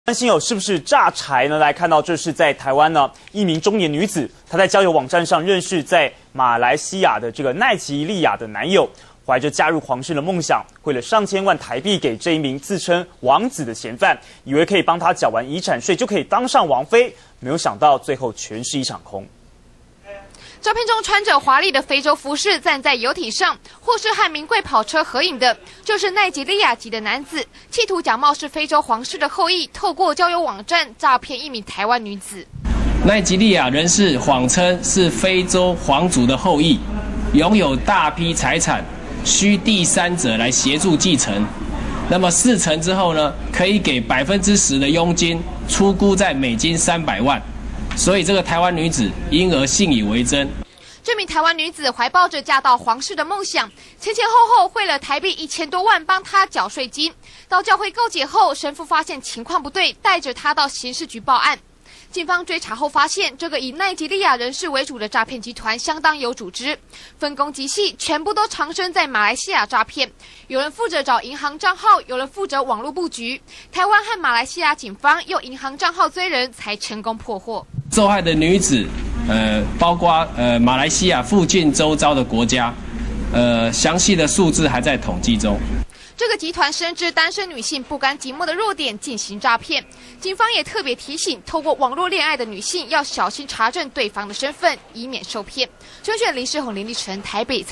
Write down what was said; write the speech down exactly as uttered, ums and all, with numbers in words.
担心有是不是诈财呢？来看到这是在台湾呢，一名中年女子，她在交友网站上认识在马来西亚的这个奈及利亚的男友，怀着嫁入皇室的梦想，汇了上千万台币给这一名自称王子的嫌犯，以为可以帮他缴完遗产税就可以当上王妃，没有想到最后全是一场空。 照片中穿着华丽的非洲服饰站在游艇上，或是和名贵跑车合影的，就是奈及利亚籍的男子，企图假冒是非洲皇室的后裔，透过交友网站诈骗一名台湾女子。 奈及利亚人士谎称是非洲皇族的后裔，拥有大批财产，需第三者来协助继承。那么事成之后呢，可以给百分之十的佣金，初估在美金三百万。 所以，这个台湾女子因而信以为真。 这名台湾女子怀抱着嫁到皇室的梦想，前前后后汇了台币一千多万帮她缴税金。到教会告解后，神父发现情况不对，带着她到刑事局报案。警方追查后发现，这个以奈及利亚人士为主的诈骗集团相当有组织，分工极细，全部都藏身在马来西亚诈骗。有人负责找银行账号，有人负责网络布局。台湾和马来西亚警方用银行账号追人，才成功破获。 受害的女子，呃，包括呃马来西亚附近周遭的国家，呃，详细的数字还在统计中。 这个集团深知单身女性不甘寂寞的弱点，进行诈骗。警方也特别提醒，透过网络恋爱的女性要小心查证对方的身份，以免受骗。甄选林世宏、林立成，台北。